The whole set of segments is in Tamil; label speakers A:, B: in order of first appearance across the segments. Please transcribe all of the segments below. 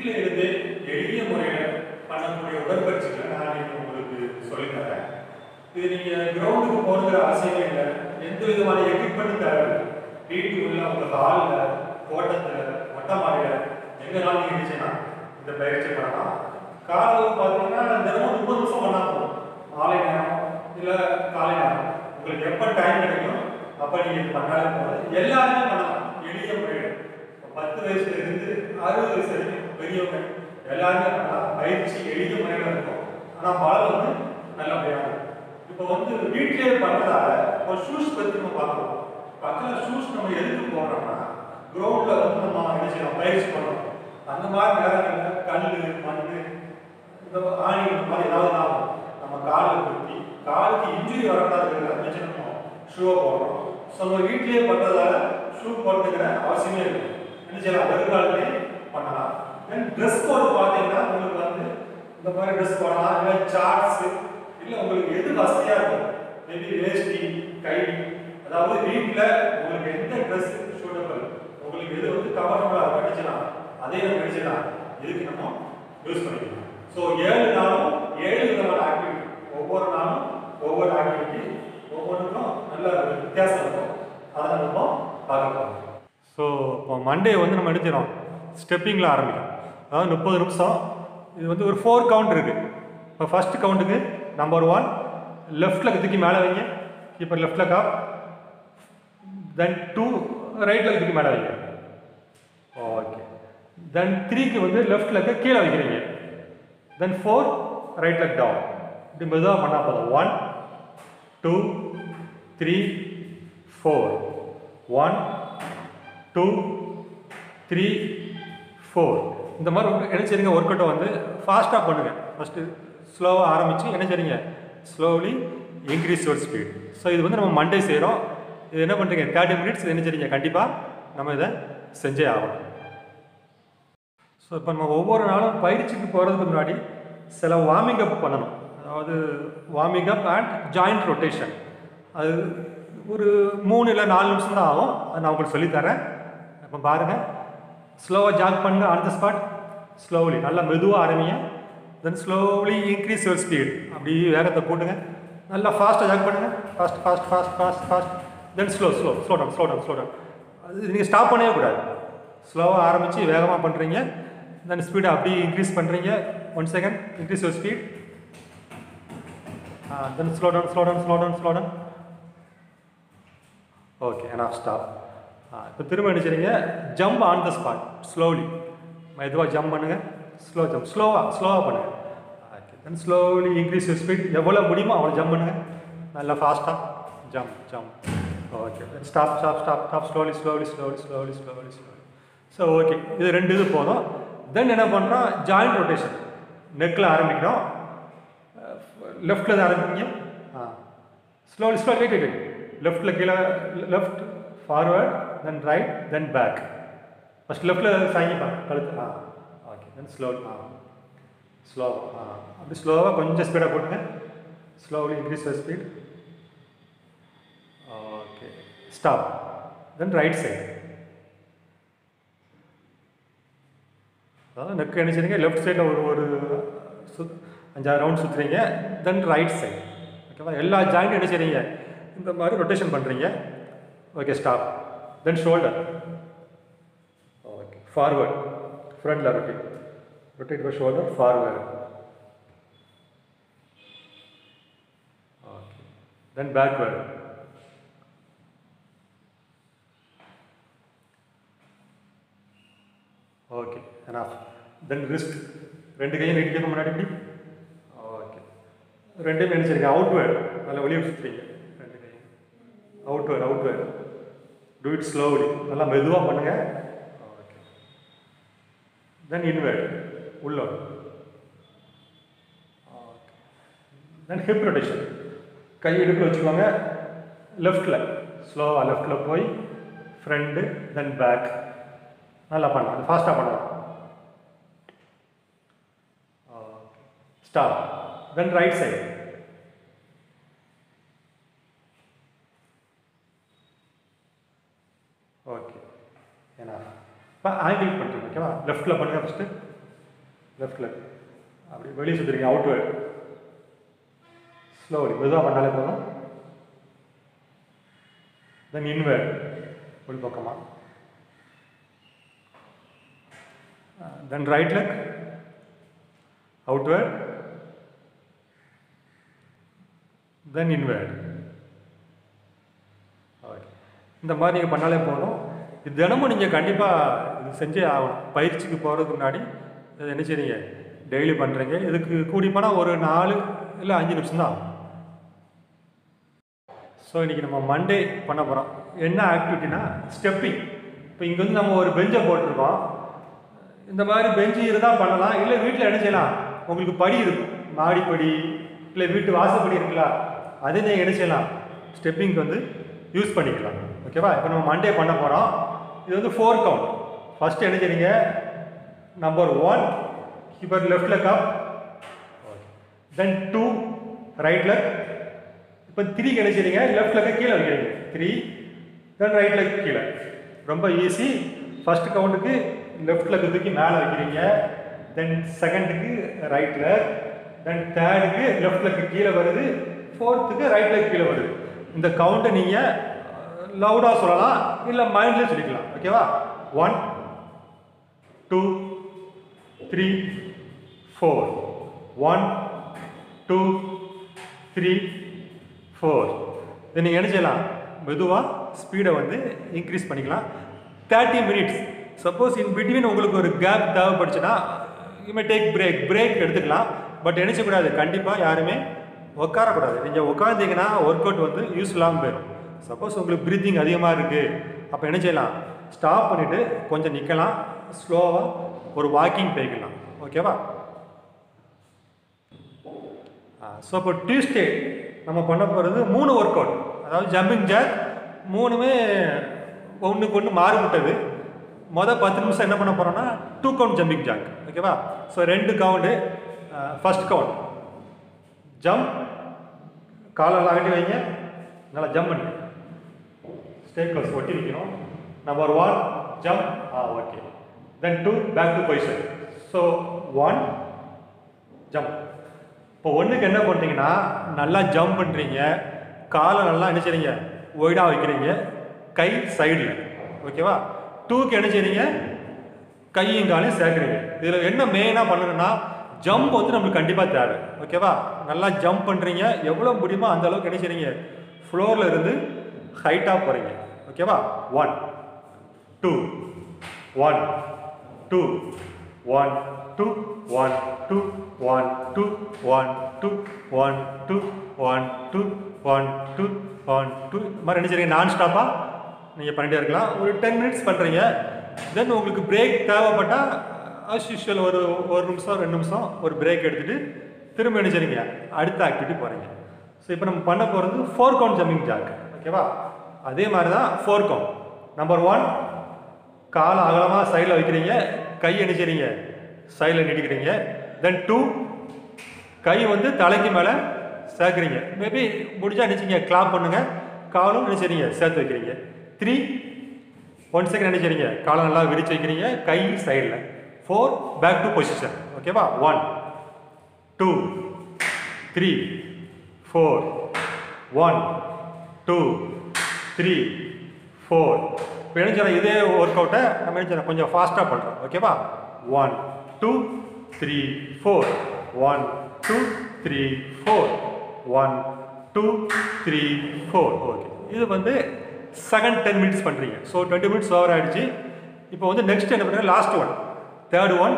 A: வீட்டில் இருந்து எளிய முறையில் பண்ணக்கூடிய உடற்பயிற்சிகளை நான் இன்னைக்கு உங்களுக்கு சொல்லித்தரேன். இது நீங்கள் கிரவுண்டுக்கு போகிற அவசியமே இல்லை, எந்த விதமான எக்யூப்மெண்ட் தேவையில்லை. வீட்டுக்குள்ள உங்கள் ஹாலில், தோட்டத்தில், மொட்டை மாடியில் எங்கேனாலும் நீங்கள் இருந்துச்சுன்னா இந்த பயிற்சி பண்ணலாம். காலையில் பார்த்தீங்கன்னா தினமும் 30 நிமிஷம் பண்ணால் போதும். மாலை நேரம் இல்லை காலை நேரம் உங்களுக்கு எப்போ டைம் கிடைக்கும் அப்போ நீங்கள் இது பண்ணாலே போதும். எல்லாருமே பண்ணலாம் எளிய முறையில். 10 வயசுல இருந்து 60 வயசு வரைக்கும் பெரியவங்க எல்லாருமே பண்ணலாம். பயிற்சி எளிய முறையில் இருக்கும், ஆனால் பலம் வந்து நல்லபடியாக இருக்கும். இப்போ வந்து வீட்டிலே பண்ணுறதால இப்போ ஷூஸ் பற்றி நம்ம பார்க்கலாம். பக்கத்தில் ஷூஸ் நம்ம எதுக்கு போடுறோம்னா கிரவுண்டில் வந்து நம்ம என்ன செய்யலாம், பயிற்சி பண்ணணும். அந்த மாதிரி நேரங்களில் கல், மண், இந்த ஆணி இந்த மாதிரி ஏதாவது ஆகும், நம்ம காலில் குத்தி காலுக்கு இன்ஜுரி வரக்கூடாதுங்கிறத வச்சு நம்ம ஷூவை போடுறோம். ஸோ நம்ம வீட்டிலேயே பண்ணுறதால ஷூ போட்டுக்கிற அவசியமே இருக்குது. என்ன செய்யலாம், வருங்காலத்திலே பண்ணலாம். தென் ட்ரெஸ் கோடு பார்த்தீங்கன்னா உங்களுக்கு வந்து இந்த மாதிரி ட்ரெஸ் போடலாம், இல்லை சார்ட்ஸு, இல்லை உங்களுக்கு எது வசதியாக இருக்கும், மேபி வேஷ்டி, கைடி, அதாவது வீட்டில் உங்களுக்கு எந்த ட்ரெஸ் சூட்டபிள், உங்களுக்கு எது வந்து கவர்னபுளாக படிச்சலாம் அதே நம்ம படிச்சலாம் இதுக்கு நம்ம யூஸ் பண்ணிக்கலாம். ஸோ 7 நாளும் 7 விதமான ஆக்டிவிட்டி, ஒவ்வொரு நாளும் ஒவ்வொரு ஆக்டிவிட்டி, ஒவ்வொன்றுக்கும் நல்ல வித்தியாசம் இருக்கும். அதை நம்ம பார்க்கலாம். ஸோ இப்போ மண்டே வந்து நம்ம எடுத்துக்கிறோம் ஸ்டெப்பிங்கில் ஆரம்பிக்கும். அதாவது 30 நிமிஷம். இது வந்து ஒரு 4 கவுண்ட் இருக்குது. இப்போ ஃபஸ்ட்டு கவுண்ட்டுக்கு நம்பர் 1 லெஃப்டில் தூக்கி மேலே வைங்க, இப்போ லெஃப்டில் காப். தென் 2 ரைட்டில் தூக்கி மேலே வைங்க. ஓகே. தென் 3க்கு வந்து லெஃப்ட் லெக்கை கீழே வைக்கிறீங்க. Then 4 right leg down. இப்படி மெதுவாக பண்ணால் போதும். 1 2 3 4 1 2 3 4. இந்த மாதிரி என்ன செய்யுங்க, ஒர்க் அவுட்டை வந்து ஃபாஸ்ட்டாக பண்ணுங்கள். ஃபஸ்ட்டு ஸ்லோவாக ஆரம்பித்து என்ன செய்யுங்க, slowly increase your speed. So இது வந்து நம்ம மண்டே செய்கிறோம். இது என்ன பண்ணுறீங்க, 30 மினிட்ஸ் என்ன செய்யுங்க, கண்டிப்பாக நம்ம இதை செஞ்சே ஆகணும். ஸோ இப்போ நம்ம ஒவ்வொரு நாளும் பயிற்சிக்கு போகிறதுக்கு முன்னாடி சில வார்மிங் அப் பண்ணணும். அதாவது warming up and joint rotation. அது ஒரு 3 இல்லை 4 நிமிஷம் தான் ஆகும். அது நான் உங்களுக்கு சொல்லித்தரேன். இப்போ பாருங்கள், ஸ்லோவாக ஜாக் பண்ணுங்க. ஆன் த ஸ்பாட் ஸ்லோலி நல்லா மெதுவாக ஆரம்பிங்க. Then slowly increase your speed. அப்படி வேகத்தை போட்டுங்க. நல்லா ஃபாஸ்ட்டாக ஜாக் பண்ணுங்கள். Fast fast fast fast fast. Then slow slow slow down slow down slow down. அது நீங்கள் ஸ்டாப் பண்ணவே கூடாது. ஸ்லோவாக ஆரம்பித்து வேகமாக பண்ணுறீங்க. தென் ஸ்பீடை அப்படியே இன்க்ரீஸ் பண்ணுறீங்க. 1 second increase your speed. Then slow down slow down slow down slow down. Okay, enough stop. இப்போ திரும்ப என்ன செய்றீங்க, jump on the spot slowly. மெதுவாக ஜம்ப் பண்ணுங்கள். ஸ்லோ ஜம்ப், ஸ்லோவாக பண்ணுங்கள். Okay. Then slowly increase your speed. எவ்வளோ முடியுமோ அவ்வளோ ஜம்ப் பண்ணுங்கள். நல்லா ஃபாஸ்ட்டாக jump jump. Okay. Then stop stop stop stop. Slowly slowly slowly slowly slowly slowly. So okay, இது 2 இது போதும். தென் என்ன பண்ணுறோம், ஜாயிண்ட் ரொட்டேஷன். நெக்கில் ஆரம்பிக்கிறோம். லெஃப்டில் தான் ஆரம்பிங்க. Slowly slowly wait wait. லெஃப்டில் கீழே, left forward, then right, then back. First லெஃப்டில் சாங்கிப்பா கழுத்து. ஓகே. தென் ஸ்லோ ஸ்லோ அப்படி ஸ்லோவாக கொஞ்சம் ஸ்பீடாக போட்டுங்க. Slowly increase your speed. Okay. Stop. Then right side. அதாவது நெக் என்ன செய்றீங்க, லெஃப்ட் சைடில் ஒரு 5-6 ரவுண்ட் சுற்றுறீங்க. Then right side. ஓகேவா, எல்லா ஜாயிண்ட்டும் என்ன செய்றீங்க, இந்த மாதிரி ரொட்டேஷன் பண்ணுறீங்க. Okay. Stop. Then shoulder. Okay. Forward, ஃப்ரண்டில் rotate. Rotate your shoulder forward. Okay. Then backward. Okay, enough. Then wrist. 2 கையும் நீட்டிக்க முன்னாடி இப்படி. ஓகே. 2மே நினைச்சிருங்க, அவுட்வேர்ட். நல்லா வெளியே சுற்றுறீங்க. 2 கையும் outward outward. Do it slowly. நல்லா மெதுவாக பண்ணுங்க. ஓகே. தென் இன்வேர்ட், உள்ளோடு. ஓகே. Then hip rotation. கை இடுப்பில் வச்சுக்கோங்க. லெஃப்டில் ஸ்லோவாக லெஃப்டில் போய் ஃப்ரண்ட்டு, தென் பேக். நல்லா பண்ணலாம், ஃபாஸ்ட்டாக பண்ணலாம். Stop. Then right side. Okay. ஏன்னா இப்போ ஆங்கிள் பண்ணுறீங்க. ஓகேவா, லெஃப்டில் பண்ணுங்கள் ஃபஸ்ட்டு. லெஃப்ட் லெக் அப்படி வெளியே சுற்றுறீங்க அவுட்வேர்ட் ஸ்லோலி மெதுவாக பண்ணாலே போதும். தென் இன்வேர்ட் உள் பக்கமாக. Then right leg outward then inward. Okay, இந்த மாதிரி நீங்கள் பண்ணாலே போதும். இது தினமும் நீங்கள் கண்டிப்பாக இது செஞ்சே ஆகணும். பயிற்சிக்கு போகிறதுக்கு முன்னாடி இதை என்ன செய்றீங்க, டெய்லி பண்ணுறீங்க. இதுக்கு கூடி போனால் ஒரு 4 இல்லை 5 நிமிஷம் தான் ஆகும். ஸோ இன்றைக்கி நம்ம மண்டே பண்ண போகிறோம். என்ன ஆக்டிவிட்டினா ஸ்டெப்பிங். இப்போ இங்கே வந்து நம்ம ஒரு பெஞ்சை போட்டிருக்கோம். இந்த மாதிரி பெஞ்சு இருந்தால் பண்ணலாம். இல்லை வீட்டில் என்ன செய்யலாம், உங்களுக்கு படி இருக்கும், மாடிப்படி இல்லை வீட்டு வாசப்படி இருக்குல்ல, அதை நீங்கள் என்ன செய்யலாம், ஸ்டெப்பிங்க்கு வந்து யூஸ் பண்ணிக்கலாம். ஓகேவா? இப்போ நம்ம மண்டே பண்ண போகிறோம். இது வந்து 4 கவுண்ட். ஃபஸ்ட்டு என்ன செய்றீங்க, number 1 keep your left leg up, then 2 right leg. இப்போ 3 என்ன செய்றீங்க, லெஃப்ட் லெக்கை கீழே வைக்கிறீங்க 3, then ரைட் லெக் கீழே. ரொம்ப ஈஸி. ஃபர்ஸ்ட் கவுண்டுக்கு லெஃப்ட் லெக் தூக்கி மேலே வைக்கிறீங்க, தென் செகண்டுக்கு ரைட் லெக், தென் தேர்டுக்கு லெஃப்ட் லெக் கீழே வருது, ஃபோர்த்துக்கு ரைட் லெக் கீழே வருது. இந்த கவுண்ட்டை நீங்கள் லவுடாக சொல்லலாம், இல்லை மைண்ட்லேயே சொல்லிக்கலாம். ஓகேவா? 1 2 3 4 1 2 3 4. இதை நீங்கள் என்ன செய்யலாம், மெதுவாக ஸ்பீடை வந்து இன்க்ரீஸ் பண்ணிக்கலாம். 30 மினிட்ஸ். சப்போஸ் இன் பிட்வீன் உங்களுக்கு ஒரு கேப் தேவைப்படுச்சுன்னா யூ டேக் பிரேக் எடுத்துக்கலாம். பட் என்ன செய்யக்கூடாது, கண்டிப்பாக யாருமே உட்காரக்கூடாது. நீங்கள் உட்காந்தீங்கன்னா ஒர்க் அவுட் வந்து யூஸ் இல்லாமல் போயிடும். சப்போஸ் உங்களுக்கு ப்ரீத்திங் அதிகமாக இருக்குது, அப்போ என்ன செய்யலாம், ஸ்டாப் பண்ணிவிட்டு கொஞ்சம் நிற்கலாம், ஸ்லோவாக ஒரு வாக்கிங் போய்க்கலாம். ஓகேவா? ஸோ இப்போ டியூஸ்டே நம்ம பண்ண போகிறது 3 ஒர்க் அவுட். அதாவது ஜம்பிங் ஜாக் 3மே ஒன்றுக்கு ஒன்று மாறுபட்டது. மொதல் 10 நிமிஷம் என்ன பண்ண போகிறோம்னா 2 கவுண்ட் ஜம்பிங் ஜாக். ஓகேவா? So 2 count. First count jump, காலெல்லாம் அகட்டி வைங்க, நல்லா ஜம்ப் பண்ணி ஸ்டே க்ளோஸ் ஒட்டி வைக்கணும். Number 1 jump. Okay. Then 2 back to position. So 1 jump. இப்போ 1க்கு என்ன பண்ணுறீங்கன்னா, நல்லா ஜம்ப் பண்ணுறீங்க, காலை நல்லா என்ன செய்றீங்க, ஒய்டாக வைக்கிறீங்க, கை சைடில். ஓகேவா? 2க்கு என்ன செய்றீங்க, கையும் காலையும் சேர்க்குறீங்க. இதில் என்ன மெயினாக பண்ணணும்னா, ஜம்ப் வந்து நம்மளுக்கு கண்டிப்பாக தேவை. ஓகேவா? நல்லா ஜம்ப் பண்ணுறீங்க, எவ்வளோ முடியுமோ அந்த அளவுக்கு என்ன செய்றீங்க, ஃப்ளோரில் இருந்து ஹைட்டாக போகிறீங்க. ஓகேவா? 1 2 1 2 1 2 1 2 1 2 1 2 1 2 1 2 1 2 1 2. இந்த மாதிரி என்ன செய்றீங்க, நான் ஸ்டாப்பாக நீங்கள் பண்ணிகிட்டே இருக்கலாம். ஒரு 10 மினிட்ஸ் பண்ணுறீங்க. தென் உங்களுக்கு பிரேக் தேவைப்பட்டால் ஆஸ் யூஷுவல் ஒரு நிமிஷம் 2 நிமிஷம் ஒரு பிரேக் எடுத்துகிட்டு திரும்ப என்ன செய்றீங்க, அடுத்த ஆக்டிவிட்டி போகிறீங்க. ஸோ இப்போ நம்ம பண்ண போகிறது 4 கவுண்ட் ஜம்பிங் ஜாக். ஓகேவா? அதே மாதிரி தான் 4 கவுண்ட். நம்பர் 1 காலை அகலமாக சைடில் வைக்கிறீங்க, கை என்ன செய்றீங்க, சைடில் நீட்டிக்கிறீங்க. தென் 2 கை வந்து தலைக்கு மேலே சேர்க்குறீங்க. மேபி முடிஞ்சா நினச்சிங்க கிளாப் பண்ணுங்கள், காலும் என்ன செய்றீங்க, சேர்த்து வைக்கிறீங்க. 3 1 செகண்ட் என்ன செய்றீங்க, காலை நல்லா விரிச்சு வைக்கிறீங்க, கை சைடில். 4 பேக் டு பொசிஷன். ஓகேவா? 1 2 3 4 1 2 3 4. இப்போ என்ன செய்யலாம், இதே ஒர்க் அவுட்டை நம்ம என்ன செய்யலாம், கொஞ்சம் ஃபாஸ்ட்டாக பண்ணுறோம். ஓகேவா? 1 2 3 4 1 2 3 4 1 2 3 4. ஓகே. இது வந்து செகண்ட் 10 மினிட்ஸ் பண்ணுறீங்க. ஸோ 20 மினிட்ஸ் ஓவர் ஆகிடுச்சு. இப்போ வந்து நெக்ஸ்ட் என்ன பண்ணுறீங்க, last one, third one.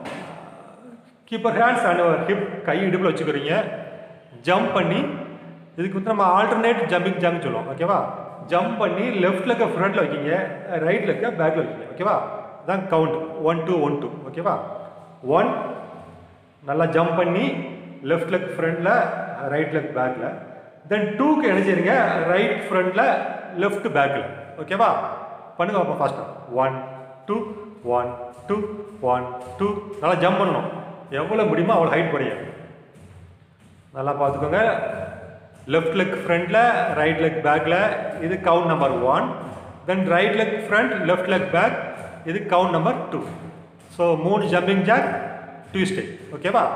A: Keep your hands and your hip, கை இடுப்பில் வச்சுக்கிறீங்க, ஜம்ப் பண்ணி. இதுக்கு வந்து நம்ம ஆல்டர்னேட் ஜம்பிங் ஜாக் சொல்லுவோம். ஓகேவா? ஜம்ப் பண்ணி லெஃப்ட் லெக்கை ஃப்ரண்ட்டில் வைக்கிங்க, ரைட் லெக்கை பேக்கில் வைக்கிங்க. ஓகேவா? தான் கவுண்ட் 1 2 1 2. ஓகேவா? 1 நல்லா ஜம்ப் பண்ணி லெஃப்ட் லெக் ஃப்ரண்ட்டில், ரைட் லெக் பேக்கில். தென் 2க்கு என்ன செய்றீங்க, ரைட் ஃப்ரண்ட்டில், லெஃப்ட் பேக்கில். ஓகேவா? பண்ணுங்க அப்போ ஃபாஸ்ட்டாக. 1 2 1 2 1 2. நல்லா ஜம்ப் பண்ணணும், எவ்வளோ முடியுமோ அவ்வளோ ஹைட் போறீங்க. நல்லா பார்த்துக்கோங்க. லெஃப்ட் லெக் ஃப்ரண்ட்டில், ரைட் லெக் பேக்கில். இது count number 1. Then right leg front, left leg back. இது count number 2. So 3 jumping jack, Tuesday. ஓகேவா?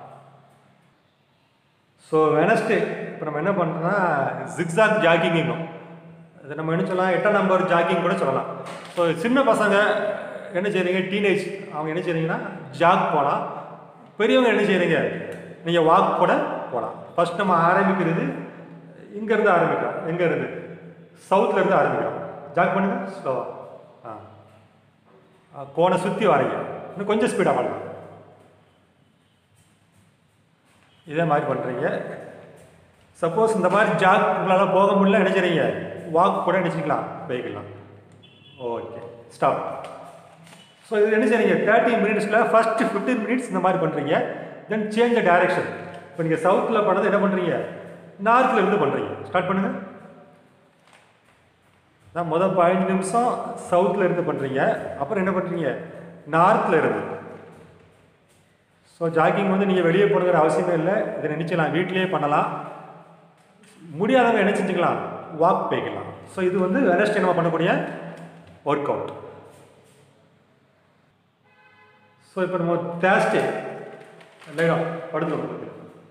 A: ஸோ வெனஸ்டே இப்போ நம்ம என்ன பண்ணுறோம்னா ஜிக்ஸாக் ஜாகிங்கும், அது நம்ம என்ன சொல்லலாம் 8ஆம் நம்பர் ஜாகிங் கூட சொல்லலாம். ஸோ சின்ன பசங்க என்ன செய்கிறீங்க, டீனேஜ் அவங்க என்ன செய்கிறீங்கன்னா ஜாக் போகலாம். பெரியவங்க என்ன செய்கிறீங்க, நீங்கள் வாக் கூட போகலாம். ஃபஸ்ட் நம்ம ஆரம்பிக்கிறது இங்கேருந்து ஆரம்பிக்கிறோம். எங்கேருந்து? சவுத்துலேருந்து ஆரம்பிக்கிறோம். ஜாக் பண்ணுங்க ஸ்லோவாக. கோணை சுற்றி வரைங்க. இன்னும் கொஞ்சம் ஸ்பீடாக பண்ணலாம். இதே மாதிரி பண்ணுறீங்க. சப்போஸ் இந்த மாதிரி ஜாக் உங்களால் போக முடியல என்ன செய்றீங்க, வாக் கூட நினச்சிக்கலாம் போய்க்கலாம். Okay, stop. ஸோ இது என்ன செய்றீங்க 30 மினிட்ஸில் ஃபஸ்ட்டு 15 மினிட்ஸ் இந்த மாதிரி பண்ணுறீங்க. Then change the direction. இப்போ நீங்கள் சவுத்தில் பண்ணது என்ன பண்ணுறீங்க, நார்த்தில் இருந்து பண்ணுறீங்க. ஸ்டார்ட் பண்ணுங்கள். நான் முதல் 15 நிமிஷம் சவுத்தில் இருந்து பண்ணுறீங்க, அப்புறம் என்ன பண்ணுறீங்க நார்த்தில் இருந்து. ஸோ ஜாக்கிங் வந்து நீங்கள் வெளியே போடுங்கிற அவசியமே இல்லை. இதை நினச்சிக்கலாம் வீட்டிலேயே பண்ணலாம். முடியாதவங்க என்ன செஞ்சுக்கலாம், வாக் போய்க்கலாம். ஸோ இது வந்து வெனஸ்டே நம்ம பண்ணக்கூடிய ஒர்க் அவுட். ஸோ இப்போ நம்ம தேர்ஸ்டே படுத்துருவோம்.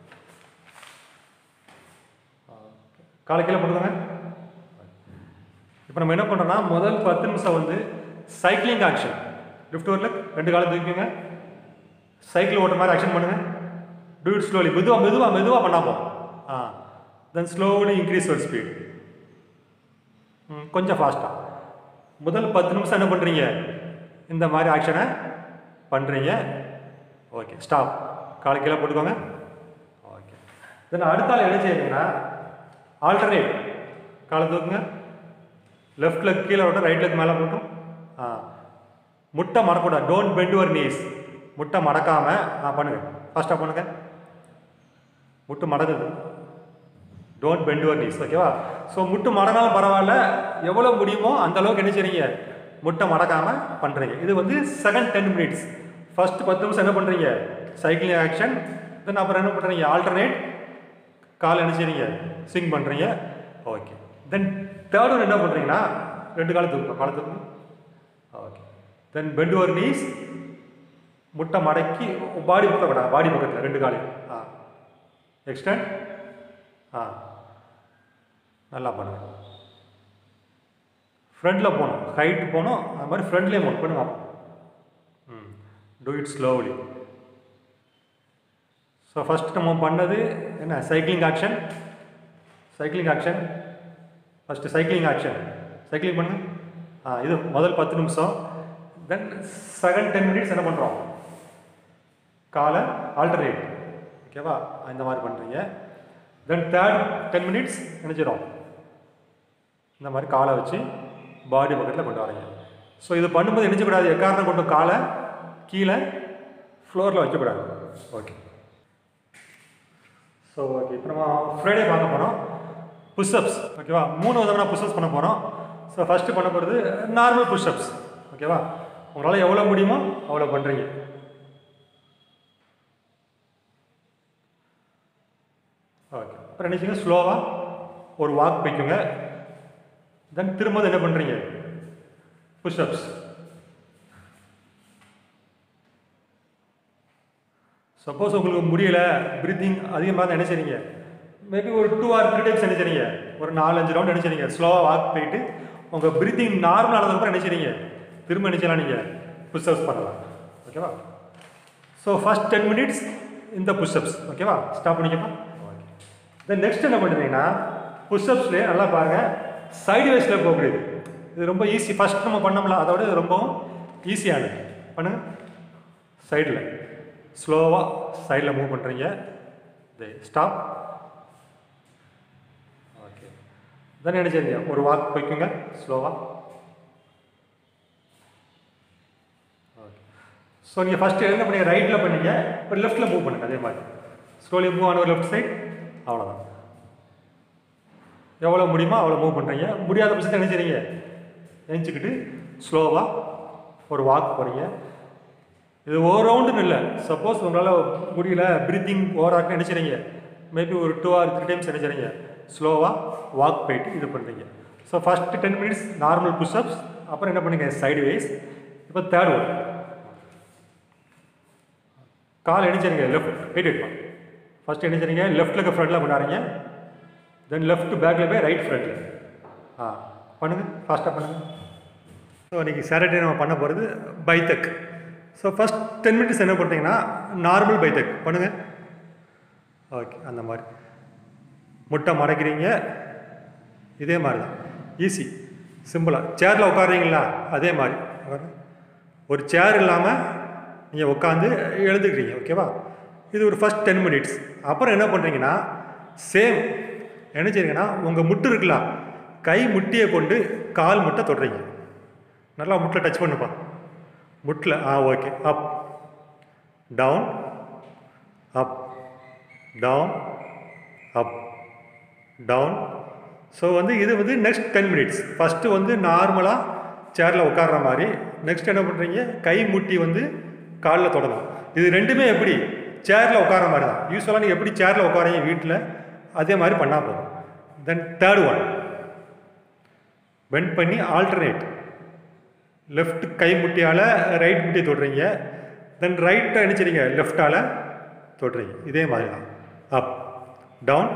A: காலை கீழே படுத்துங்க. இப்போ நம்ம என்ன பண்ணுறோம்னா முதல் 10 நிமிஷம் வந்து சைக்கிளிங் ஆக்ஷன். லிஃப்ட் ஒரு லெக், 2 காலம் தூக்கிங்க, சைக்கிள் ஓட்டுற மாதிரி ஆக்ஷன் பண்ணுங்க. டூ இட் ஸ்லோலி, மெதுவாக பண்ணாப்போம். Then slowly increase your speed. கொஞ்சம் ஃபாஸ்ட்டாக. முதல் 10 நிமிஷம் என்ன பண்ணுறீங்க, இந்த மாதிரி ஆக்ஷனை பண்ணுறீங்க. Okay, stop. காலை கீழே போட்டுக்கோங்க. ஓகே, தென் அடுத்த ஆள் என்ன செய்யுங்கன்னா ஆல்டர்னேட். காலை தூக்குங்க, லெஃப்ட் லெக் கீழே விட்டு ரைட் லெக் மேலே போட்டோம். முட்டை மடக்கூடாது. Don't bend your knees. முட்டை மடக்காமல் பண்ணுங்கள். ஃபாஸ்ட்டாக பண்ணுங்க. முட்டு மடங்குது, டோன்ட் பெண்ட் யுவர் நீஸ். ஓகேவா? ஸோ முட்டு மடங்காலும் பரவாயில்ல, எவ்வளோ முடியுமோ அந்த அளவுக்கு என்ன செய்றீங்க, முட்டை மடக்காமல் பண்ணுறீங்க. இது வந்து செகண்ட் 10 மினிட்ஸ். ஃபஸ்ட்டு 10 நிமிஷம் என்ன பண்ணுறீங்க, சைக்கிளிங் ஆக்ஷன். தென் அப்புறம் என்ன பண்ணுறீங்க, ஆல்டர்னேட். கால் என்ன செய்றீங்க, ஸ்விங் பண்ணுறீங்க. ஓகே, தென் தேர்ட் ஒன் என்ன பண்ணுறீங்கன்னா 2 காலம் தூக்கணும். காலை தூக்கணும். Okay, then bend your knees. முட்டை மடக்கி பாடி பக்கம், பாடி பக்கத்தில் 2 காலையும் எக்ஸ்டெண்ட். நல்லா பண்ணுங்க. ஃப்ரண்டில் போகணும், ஹைட் போகணும். அது மாதிரி ஃப்ரண்ட்லேயே போகணும். பண்ணுங்க. Do it slowly. So first நம்ம பண்ணது என்ன, cycling action. First cycling action. Cycling பண்ணுங்க. இது முதல் 10 நிமிஷம். தென் செகண்ட் 10 மினிட்ஸ் என்ன பண்ணுறோம், காலை ஆல்டர்னேட். ஓகேவா? இந்த மாதிரி பண்ணுறீங்க. தென் தேர்ட் 10 மினிட்ஸ் நினச்சிடும் இந்த மாதிரி காலை வச்சு பாடி பக்கத்தில் கொண்டு வரீங்க. ஸோ இது பண்ணும்போது நினச்சக்கூடாது, எக்காரணம் கொண்டு காலை கீழே ஃப்ளோரில் வைக்கக்கூடாது. ஓகே. ஸோ ஓகே, இப்போ நம்ம ஃப்ரைடே பார்க்க போகிறோம். புஷ்அப்ஸ். ஓகேவா? 3 விதமான புஷ்அப்ஸ் பண்ண போகிறோம். ஸோ ஃபஸ்ட்டு பண்ண போகிறது நார்மல் புஷ்அப்ஸ். ஓகேவா? உங்களால் எவ்வளோ முடியுமோ அவ்வளோ பண்ணுறீங்க. ஓகே, அப்புறம் என்ன செய்யுங்க, ஸ்லோவாக ஒரு வாக் போய்க்குங்க. தென் திரும்ப என்ன பண்ணுறீங்க, புஷ்அப்ஸ். சப்போஸ் உங்களுக்கு முடியலை, பிரீத்திங் அதிகமாக என்ன செய்றீங்க, மேபி ஒரு 2 or 3 டைம்ஸ் என்ன செய்றீங்க, ஒரு 4-5 ரவுண்ட் என்ன செய்றீங்க, ஸ்லோவாக வாக் போயிட்டு உங்கள் பிரீத்திங் நார்மல் ஆனதுக்கப்புறம் என்ன செய்றீங்க, திரும்ப என்ன செய்யலாம், நீங்கள் புஷ்அப்ஸ் பண்ணலாம். ஓகேவா? ஸோ ஃபஸ்ட் 10 மினிட்ஸ் இந்த புஷ்அப்ஸ். ஓகேவா? ஸ்டாப் பண்ணிக்கப்பா. ஓகே, தென் நெக்ஸ்ட் என்ன பண்ணுறீங்கன்னா புஷ்அப்ஸ்லேயே நல்லா பாருங்கள், சைடு வேஸில் போகக்கூடியது. இது ரொம்ப ஈஸி. ஃபஸ்ட் நம்ம பண்ணோம்ல, அதோட இது ரொம்பவும் ஈஸியானது. பண்ணுங்கள். சைடில் ஸ்லோவாக சைடில் மூவ் பண்ணுறீங்க. ஸ்டாப். ஓகே, தென் என்ன செய்றீங்க, ஒரு வாக் போய்க்குங்க ஸ்லோவாக. ஓகே, ஸோ நீங்கள் ஃபஸ்ட்டு என்ன பண்ணீங்க, ரைட்டில் பண்ணீங்க, ஒரு லெஃப்ட்டில் மூவ் பண்ணுங்கள். அதே மாதிரி ஸ்லோலி மூவ் ஆன ஒரு லெஃப்ட் சைட். அவ்வளோதான். எவ்வளோ முடியுமோ அவ்வளோ மூவ் பண்ணுறீங்க. முடியாத பட்சத்தை என்ன செய்றீங்க, எழுச்சிக்கிட்டு ஸ்லோவாக ஒரு வாக் போகிறீங்க. இது ஓவர் ரவுண்டுன்னு இல்லை. சப்போஸ் உங்களால் முடியல, பிரீத்திங் ஓவராக என்ன செய்றீங்க, மேபி ஒரு 2 or 3 டைம்ஸ் என்ன செய்றீங்க, ஸ்லோவாக வாக் போயிட்டு இது பண்ணுறீங்க. So first 10 minutes normal pushups, அப்புறம் என்ன பண்ணுங்க, சைடு வேஸ். இப்போ தேர்ட் ஒன் கால் இணைச்சிருங்க லெஃப்ட் வெயிட் ஃபஸ்ட்டு இணைச்சிருங்க லெஃப்ட் லெக் ஃப்ரண்ட்டில் பண்ணாருங்க தென் லெஃப்ட் பேக்கில் போய் ரைட் ஃப்ரண்ட்டில் பண்ணுங்கள் ஃபாஸ்ட்டாக பண்ணுங்கள். ஸோ இன்றைக்கி சாட்டர்டே நம்ம பண்ண போகிறது பைத்தக். ஸோ ஃபஸ்ட் 10 மினிட்ஸ் என்ன பண்ணுறீங்கன்னா நார்மல் பைத்தக் பண்ணுங்கள். ஓகே அந்த மாதிரி முட்டை மடக்கிறீங்க, இதே மாதிரி தான் ஈஸி சிம்பிளாக. சேரில் உட்காடுறீங்களா அதே மாதிரி ஒரு சேர் இல்லாமல் நீங்கள் உட்காந்து எழுதுக்கிறீங்க. ஓகேவா? இது ஒரு ஃபஸ்ட் 10 மினிட்ஸ். அப்புறம் என்ன பண்ணுறீங்கன்னா சேம் என்ன செய்றீங்கன்னா உங்கள் முட்டு இருக்கலாம் கை முட்டியை கொண்டு கால் முட்டை தொடுறீங்க. நல்லா முட்டில் டச் பண்ணுப்பா முட்டில். Okay. Up down up down up down. So இது நெக்ஸ்ட் 10 மினிட்ஸ். ஃபஸ்ட்டு நார்மலாக சேரில் உட்கார்ற மாதிரி. நெக்ஸ்ட் என்ன பண்ணுறீங்க கை முட்டி காலில் தொடரும். இது ரெண்டுமே எப்படி சேரில் உட்கார மாதிரி தான். யூஸ்வலாக நீங்கள் எப்படி சேரில் உட்காரீங்க வீட்டில் அதே மாதிரி பண்ணால் போதும். தென் தேர்ட் ஒன் பெண்ட் பண்ணி ஆல்டர்னேட் லெஃப்ட் கை முட்டியால் ரைட் முட்டி தொடுறீங்க. தென் ரைட்டை நினச்சிருங்க லெஃப்டால் தொடுறீங்க. இதே மாதிரி தான். Up down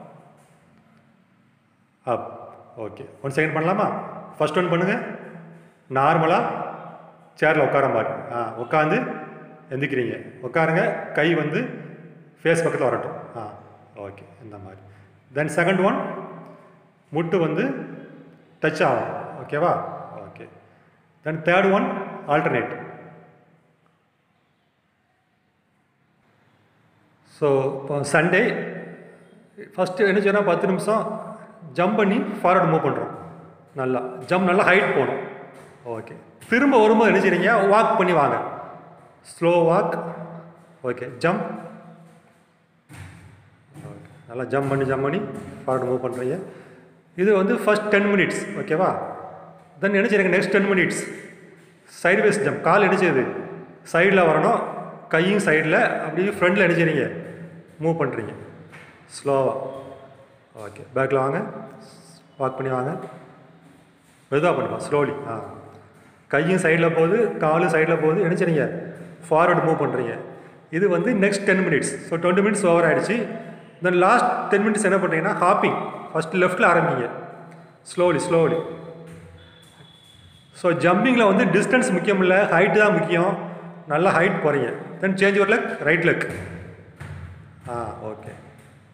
A: up. Okay 1 second பண்ணலாமா? ஃபஸ்ட் ஒன் பண்ணுங்கள் நார்மலாக சேரில் உட்கார மாதிரி. உட்காந்து எந்திக்கிறீங்க. உட்காருங்க கை ஃபேஸ் பக்கத்தில் வரட்டும். ஓகே இந்த மாதிரி. தென் செகண்ட் ஒன் முட்டு டச் ஆகும். ஓகேவா? Okay. Then third one alternate. So இப்போ சண்டே ஃபஸ்ட்டு என்ன செய்யணும் 10 நிமிஷம் ஜம்ப் பண்ணி ஃபார்வர்டு மூவ் பண்ணுறோம். நல்லா ஹைட் போகணும். ஓகே. திரும்ப வரும்போது என்ன செய்றீங்க வாக் பண்ணி வாங்க. Slow walk. Okay. Jump. Okay. நல்லா ஜம்ப் பண்ணி ஃபார்வர்டு மூவ் பண்ணுறீங்க. இது ஃபஸ்ட் 10 மினிட்ஸ். ஓகேவா? தென் என்ன செய்றீங்க next 10 minutes sideways jump. கால் என்ன செய்யுது சைடில் வரணும், கையும் சைடில் அப்படியே ஃப்ரண்டில் என்ன செய்றீங்க மூவ் பண்ணுறீங்க ஸ்லோவாக. ஓகே. பேக்கில் வாங்க, வாக் பண்ணி வாங்க, மெதுவாக பண்ணுவோம் ஸ்லோலி. கையும் சைடில் போகுது, காலும் சைடில் போகுது, என்ன செய்றீங்க ஃபார்வர்டு மூவ் பண்ணுறீங்க. இது next 10 minutes. So 20 minutes over ஆகிடுச்சு. தென் லாஸ்ட் 10 மினிட்ஸ் என்ன பண்ணுறீங்கன்னா ஹாப்பிங். ஃபஸ்ட்டு லெஃப்ட்டில் ஆரம்பிங்க ஸ்லோலி. ஸோ ஜம்பிங்கில் டிஸ்டன்ஸ் முக்கியம் இல்லை, ஹைட்டு தான் முக்கியம். நல்லா ஹைட் போகிறீங்க. தென் சேஞ்ச் ஒரு லெக் ரைட் லெக். ஓகே.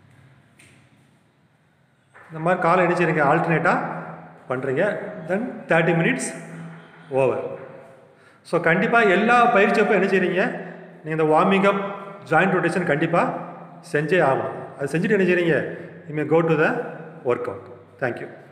A: இந்த மாதிரி காலை என்ன செய்றீங்க ஆல்டர்னேட்டாக பண்ணுறீங்க. தென் 30 மினிட்ஸ் ஓவர். ஸோ கண்டிப்பாக எல்லா பயிற்சியப்போ என்ன செய்றீங்க நீங்கள் இந்த வார்மிங் அப் ஜாயிண்ட் ரொட்டேஷன் கண்டிப்பாக செஞ்சே ஆகணும். அது செஞ்சுட்டு என்ன செய்றீங்க you may go to the work out. Thank you.